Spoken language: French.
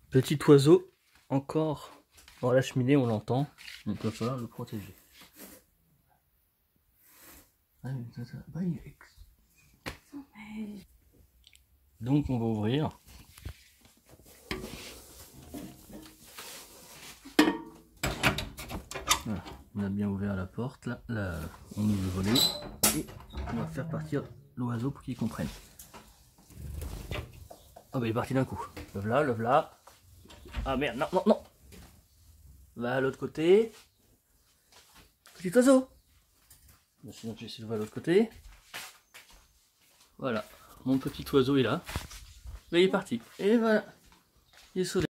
Petit oiseau, encore dans la cheminée, on l'entend. Donc il va falloir le protéger. Donc on va ouvrir. Voilà, on a bien ouvert la porte, là on ouvre le volet et on va faire partir l'oiseau pour qu'il comprenne. Ah bah il est parti d'un coup. Le voilà, le voilà. Ah merde, non, non, non. Va à l'autre côté. Petit oiseau. Sinon je vais essayer de voir à l'autre côté. Voilà, mon petit oiseau est là. Mais il est parti. Et voilà, il est sauvé.